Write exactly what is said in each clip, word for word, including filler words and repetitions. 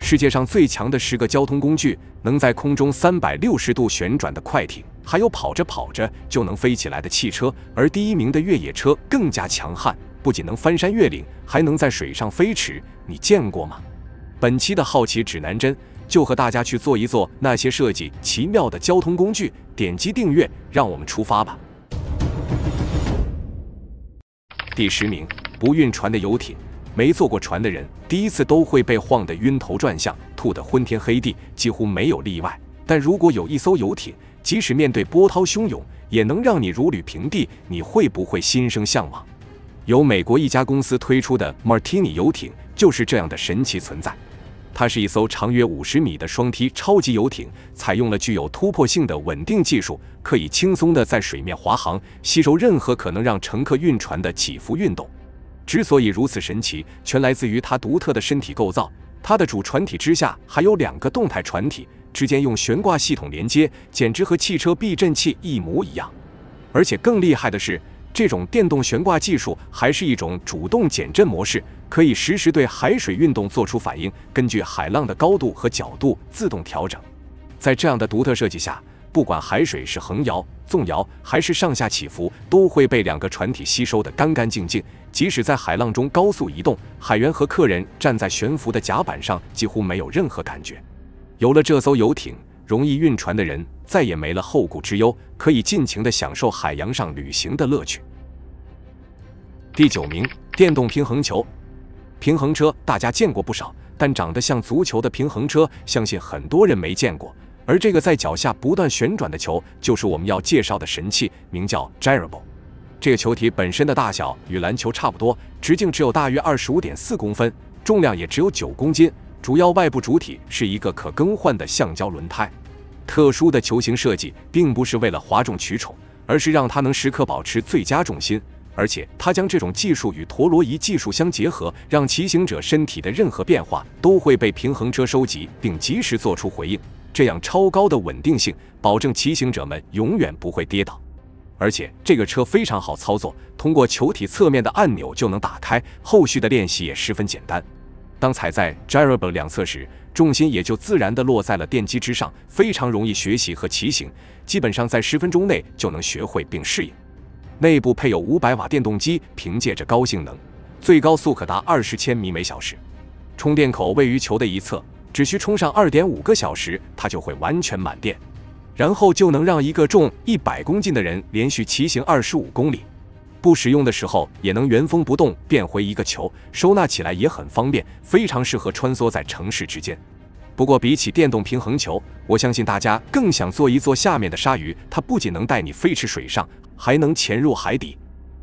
世界上最强的十个交通工具，能在空中三百六十度旋转的快艇，还有跑着跑着就能飞起来的汽车，而第一名的越野车更加强悍，不仅能翻山越岭，还能在水上飞驰，你见过吗？本期的好奇指南针就和大家去做一做那些设计奇妙的交通工具，点击订阅，让我们出发吧。第十名，不晕船的游艇。没坐过船的人，第一次都会被晃得晕头转向，吐得昏天黑地，几乎没有例外。但如果有一艘游艇，即使面对波涛汹涌，也能让你如履平地，你会不会心生向往？由美国一家公司推出的 Martini 游艇就是这样的神奇存在。它是一艘长约五十米的双梯超级游艇，采用了具有突破性的稳定技术，可以轻松地在水面滑航，吸收任何可能让乘客晕船的起伏运动。之所以如此神奇，全来自于它独特的身体构造。它的主船体之下还有两个动态船体，之间用悬挂系统连接，简直和汽车避震器一模一样。而且更厉害的是，这种电动悬挂技术还是一种主动减震模式，可以实时对海水运动做出反应，根据海浪的高度和角度自动调整。在这样的独特设计下，不管海水是横摇、纵摇还是上下起伏，都会被两个船体吸收得干干净净。即使在海浪中高速移动，海员和客人站在悬浮的甲板上，几乎没有任何感觉。有了这艘游艇，容易晕船的人再也没了后顾之忧，可以尽情地享受海洋上旅行的乐趣。第九名，电动平衡球。平衡车大家见过不少，但长得像足球的平衡车，相信很多人没见过。而这个在脚下不断旋转的球，就是我们要介绍的神器，名叫 Gyrable。这个球体本身的大小与篮球差不多，直径只有大约 二十五点四公分，重量也只有九公斤。主要外部主体是一个可更换的橡胶轮胎。特殊的球形设计并不是为了哗众取宠，而是让它能时刻保持最佳重心。而且它将这种技术与陀螺仪技术相结合，让骑行者身体的任何变化都会被平衡车收集，并及时做出回应。这样超高的稳定性，保证骑行者们永远不会跌倒。而且这个车非常好操作，通过球体侧面的按钮就能打开，后续的练习也十分简单。当踩在 Gyrable 两侧时，重心也就自然地落在了电机之上，非常容易学习和骑行，基本上在十分钟内就能学会并适应。内部配有五百瓦电动机，凭借着高性能，最高速可达二十千米每小时。充电口位于球的一侧，只需充上 二点五个小时，它就会完全满电，然后就能让一个重一百公斤的人连续骑行二十五公里。不使用的时候也能原封不动变回一个球，收纳起来也很方便，非常适合穿梭在城市之间。不过比起电动平衡球，我相信大家更想做一做下面的鲨鱼，它不仅能带你飞驰水上，还能潜入海底。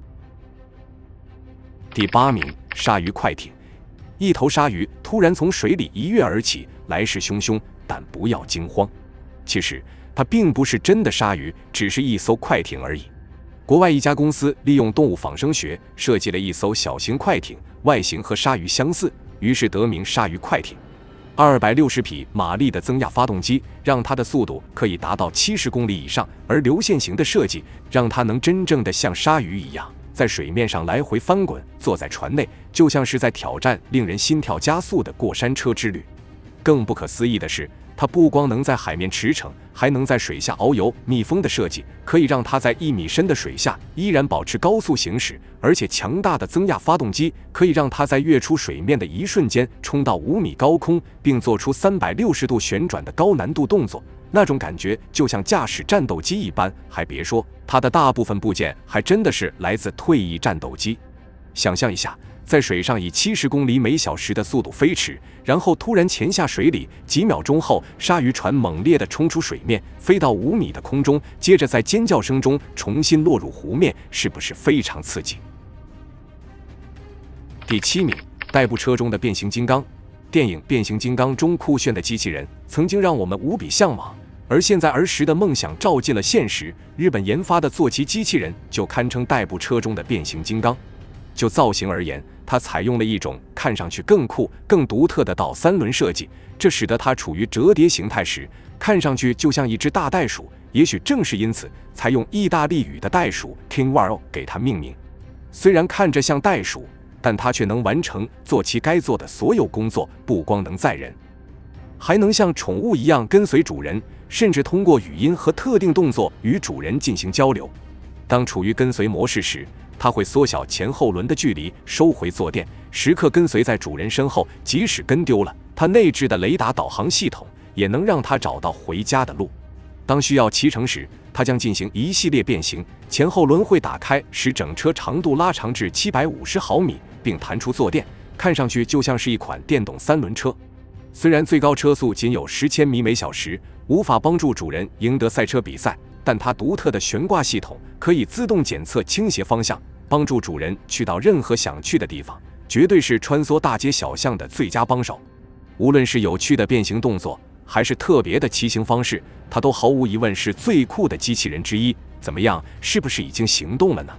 第八名，鲨鱼快艇。一头鲨鱼突然从水里一跃而起，来势汹汹，但不要惊慌。其实它并不是真的鲨鱼，只是一艘快艇而已。国外一家公司利用动物仿生学设计了一艘小型快艇，外形和鲨鱼相似，于是得名鲨鱼快艇。二百六十匹马力的增压发动机让它的速度可以达到七十公里以上，而流线型的设计让它能真正的像鲨鱼一样在水面上来回翻滚，坐在船内就像是在挑战令人心跳加速的过山车之旅。更不可思议的是，它不光能在海面驰骋，还能在水下遨游。密封的设计可以让它在一米深的水下依然保持高速行驶，而且强大的增压发动机可以让它在跃出水面的一瞬间冲到五米高空，并做出三百六十度旋转的高难度动作。那种感觉就像驾驶战斗机一般，还别说，它的大部分部件还真的是来自退役战斗机。想象一下，在水上以七十公里每小时的速度飞驰，然后突然潜下水里，几秒钟后，鲨鱼船猛烈地冲出水面，飞到五米的空中，接着在尖叫声中重新落入湖面，是不是非常刺激？第七名，代步车中的变形金刚。电影《变形金刚》中酷炫的机器人曾经让我们无比向往，而现在儿时的梦想照进了现实。日本研发的坐骑机器人就堪称代步车中的变形金刚。就造型而言，它采用了一种看上去更酷、更独特的倒三轮设计，这使得它处于折叠形态时，看上去就像一只大袋鼠。也许正是因此，才用意大利语的袋鼠 King Wall 给它命名。虽然看着像袋鼠，但它却能完成坐骑该做的所有工作，不光能载人。 还能像宠物一样跟随主人，甚至通过语音和特定动作与主人进行交流。当处于跟随模式时，它会缩小前后轮的距离，收回坐垫，时刻跟随在主人身后，即使跟丢了，它内置的雷达导航系统也能让它找到回家的路。当需要骑乘时，它将进行一系列变形，前后轮会打开，使整车长度拉长至七百五十毫米，并弹出坐垫，看上去就像是一款电动三轮车。虽然最高车速仅有十千米每小时，无法帮助主人赢得赛车比赛，但它独特的悬挂系统可以自动检测倾斜方向，帮助主人去到任何想去的地方，绝对是穿梭大街小巷的最佳帮手。无论是有趣的变形动作，还是特别的骑行方式，它都毫无疑问是最酷的机器人之一。怎么样，是不是已经行动了呢？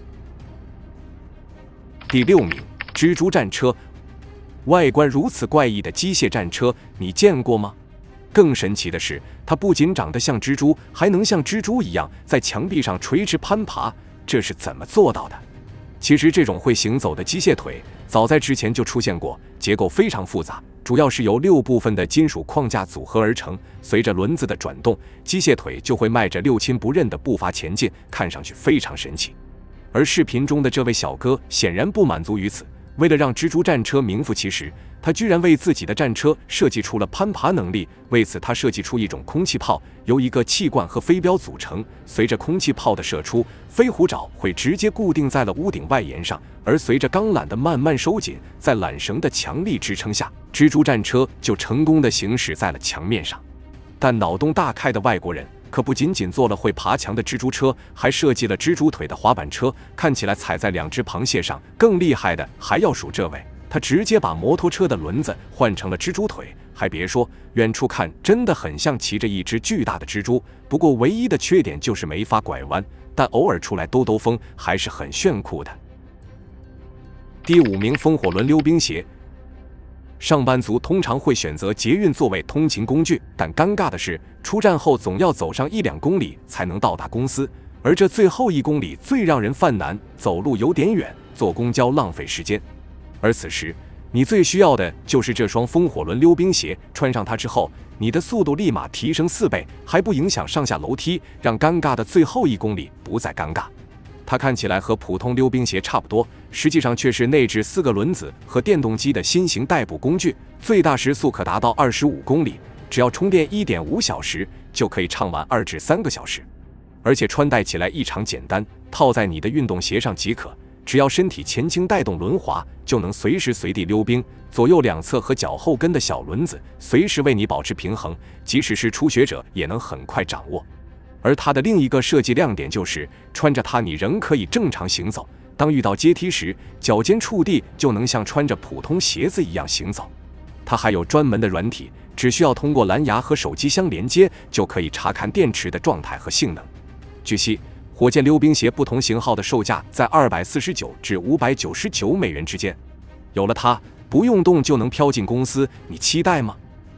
第六名，蜘蛛战车。外观如此怪异的机械战车，你见过吗？更神奇的是，它不仅长得像蜘蛛，还能像蜘蛛一样在墙壁上垂直攀爬，这是怎么做到的？其实这种会行走的机械腿早在之前就出现过，结构非常复杂，主要是由六部分的金属框架组合而成，随着轮子的转动，机械腿就会迈着六亲不认的步伐前进，看上去非常神奇。而视频中的这位小哥显然不满足于此，为了让蜘蛛战车名副其实，他居然为自己的战车设计出了攀爬能力。为此，他设计出一种空气炮，由一个气罐和飞镖组成。随着空气炮的射出，飞虎爪会直接固定在了屋顶外沿上，而随着钢缆的慢慢收紧，在缆绳的强力支撑下，蜘蛛战车就成功地行驶在了墙面上。但脑洞大开的外国人可不仅仅做了会爬墙的蜘蛛车，还设计了蜘蛛腿的滑板车，看起来踩在两只螃蟹上。更厉害的还要数这位，他直接把摩托车的轮子换成了蜘蛛腿。还别说，远处看真的很像骑着一只巨大的蜘蛛，不过唯一的缺点就是没法拐弯，但偶尔出来兜兜风还是很炫酷的。第五名，风火轮溜冰鞋。上班族通常会选择捷运作为通勤工具，但尴尬的是，出站后总要走上一两公里才能到达公司，而这最后一公里最让人犯难，走路有点远，坐公交浪费时间。而此时，你最需要的就是这双风火轮溜冰鞋，穿上它之后，你的速度立马提升四倍，还不影响上下楼梯，让尴尬的最后一公里不再尴尬。它看起来和普通溜冰鞋差不多，实际上却是内置四个轮子和电动机的新型代步工具，最大时速可达到二十五公里，只要充电 一点五小时就可以畅玩二至三个小时。而且穿戴起来异常简单，套在你的运动鞋上即可，只要身体前倾带动轮滑，就能随时随地溜冰。左右两侧和脚后跟的小轮子随时为你保持平衡，即使是初学者也能很快掌握。而它的另一个设计亮点就是，穿着它你仍可以正常行走，当遇到阶梯时，脚尖触地就能像穿着普通鞋子一样行走。它还有专门的软体，只需要通过蓝牙和手机相连接，就可以查看电池的状态和性能。据悉，火箭溜冰鞋不同型号的售价在二百四十九至五百九十九美元之间。有了它，不用动就能飘进公司，你期待吗？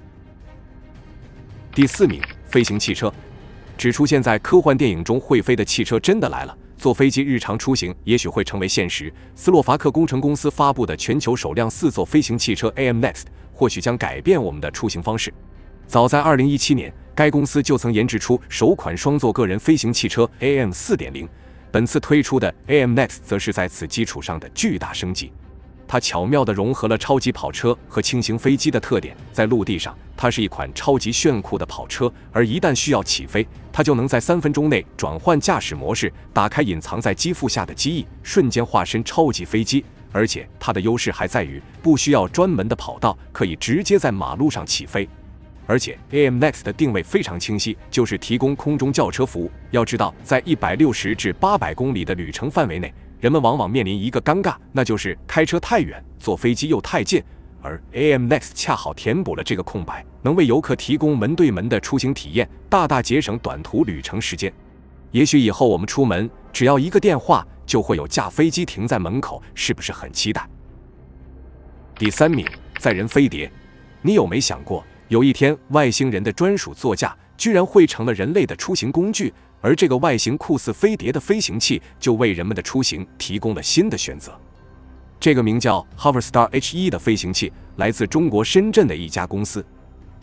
第四名，飞行汽车。只出现在科幻电影中会飞的汽车真的来了，坐飞机日常出行也许会成为现实。斯洛伐克工程公司发布的全球首辆四座飞行汽车 A M Next 或许将改变我们的出行方式。早在二零一七年，该公司就曾研制出首款双座个人飞行汽车 A M 四点零， 本次推出的 A M Next 则是在此基础上的巨大升级。它巧妙地融合了超级跑车和轻型飞机的特点，在陆地上，它是一款超级炫酷的跑车，而一旦需要起飞，它就能在三分钟内转换驾驶模式，打开隐藏在机腹下的机翼，瞬间化身超级飞机。而且它的优势还在于不需要专门的跑道，可以直接在马路上起飞。而且 A M Next 的定位非常清晰，就是提供空中轿车服务。要知道，在一百六十至八百公里的旅程范围内，人们往往面临一个尴尬，那就是开车太远，坐飞机又太近，而 A M Next 恰好填补了这个空白，能为游客提供门对门的出行体验，大大节省短途旅程时间。也许以后我们出门只要一个电话，就会有架飞机停在门口，是不是很期待？第三名，载人飞碟。你有没想过，有一天外星人的专属座驾居然会成了人类的出行工具？而这个外形酷似飞碟的飞行器，就为人们的出行提供了新的选择。这个名叫 Hoverstar H 一 的飞行器来自中国深圳的一家公司。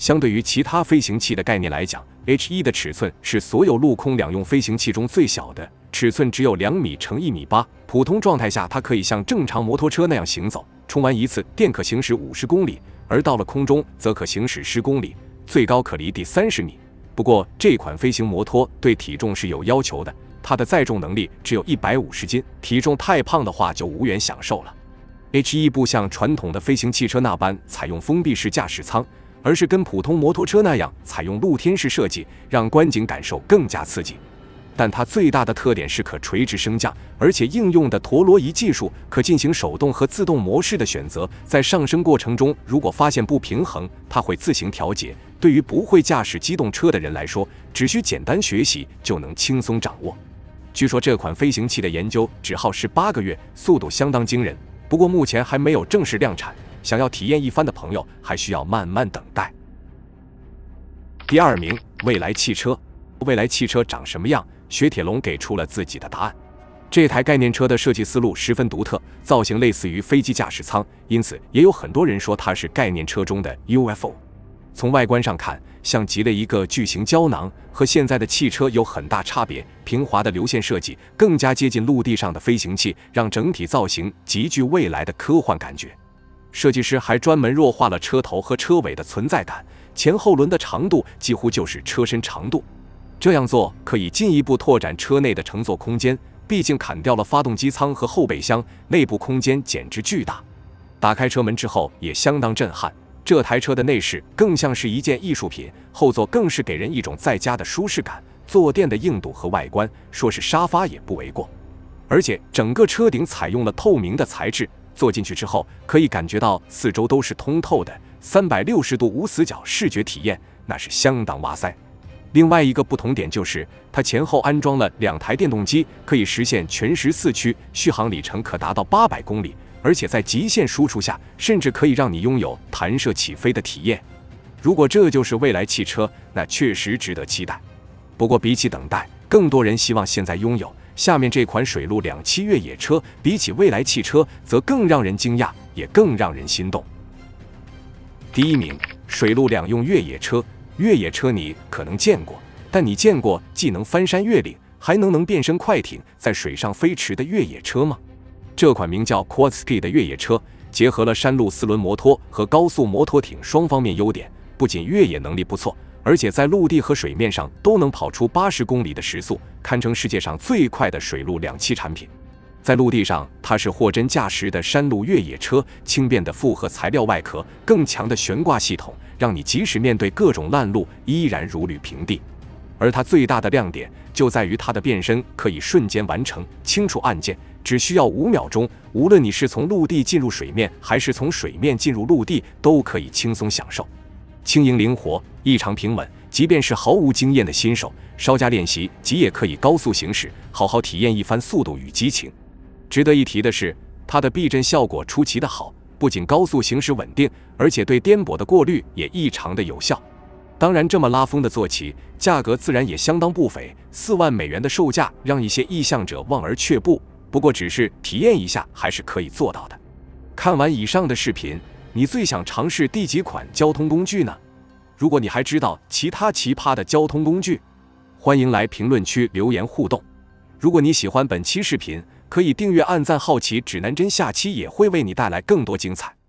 相对于其他飞行器的概念来讲 ，H 一 的尺寸是所有陆空两用飞行器中最小的，尺寸只有两米乘一米八。普通状态下，它可以像正常摩托车那样行走，充完一次电可行驶五十公里，而到了空中则可行驶十公里，最高可离地三十米。不过，这款飞行摩托对体重是有要求的，它的载重能力只有一百五十斤，体重太胖的话就无缘享受了。H 一 不像传统的飞行汽车那般采用封闭式驾驶舱，而是跟普通摩托车那样采用露天式设计，让观景感受更加刺激。但它最大的特点是可垂直升降，而且应用的陀螺仪技术可进行手动和自动模式的选择，在上升过程中如果发现不平衡，它会自行调节。对于不会驾驶机动车的人来说，只需简单学习就能轻松掌握。据说这款飞行器的研究只耗时八个月，速度相当惊人，不过目前还没有正式量产，想要体验一番的朋友还需要慢慢等待。第二名，蔚来汽车。蔚来汽车长什么样？雪铁龙给出了自己的答案。这台概念车的设计思路十分独特，造型类似于飞机驾驶舱，因此也有很多人说它是概念车中的 U F O。从外观上看，像极了一个巨型胶囊，和现在的汽车有很大差别。平滑的流线设计更加接近陆地上的飞行器，让整体造型极具未来的科幻感觉。设计师还专门弱化了车头和车尾的存在感，前后轮的长度几乎就是车身长度。这样做可以进一步拓展车内的乘坐空间，毕竟砍掉了发动机舱和后备箱，内部空间简直巨大。打开车门之后也相当震撼，这台车的内饰更像是一件艺术品，后座更是给人一种在家的舒适感，坐垫的硬度和外观，说是沙发也不为过。而且整个车顶采用了透明的材质，坐进去之后可以感觉到四周都是通透的，三百六十度无死角视觉体验，那是相当哇塞。另外一个不同点就是，它前后安装了两台电动机，可以实现全时四驱，续航里程可达到八百公里，而且在极限输出下，甚至可以让你拥有弹射起飞的体验。如果这就是蔚来汽车，那确实值得期待。不过比起等待，更多人希望现在拥有。下面这款水陆两栖越野车，比起蔚来汽车，则更让人惊讶，也更让人心动。第一名，水陆两用越野车。越野车你可能见过，但你见过既能翻山越岭，还能能变身快艇，在水上飞驰的越野车吗？这款名叫 Quadski 的越野车，结合了山路四轮摩托和高速摩托艇双方面优点，不仅越野能力不错，而且在陆地和水面上都能跑出八十公里的时速，堪称世界上最快的水陆两栖产品。在陆地上，它是货真价实的山路越野车，轻便的复合材料外壳，更强的悬挂系统，让你即使面对各种烂路，依然如履平地。而它最大的亮点就在于它的变身可以瞬间完成，轻触按键只需要五秒钟，无论你是从陆地进入水面，还是从水面进入陆地，都可以轻松享受。轻盈灵活，异常平稳，即便是毫无经验的新手，稍加练习即也可以高速行驶，好好体验一番速度与激情。值得一提的是，它的避震效果出奇的好，不仅高速行驶稳定，而且对颠簸的过滤也异常的有效。当然，这么拉风的坐骑，价格自然也相当不菲，四万美元的售价让一些意向者望而却步。不过，只是体验一下还是可以做到的。看完以上的视频，你最想尝试第几款交通工具呢？如果你还知道其他奇葩的交通工具，欢迎来评论区留言互动。如果你喜欢本期视频，可以订阅、按赞。好奇指南针下期也会为你带来更多精彩。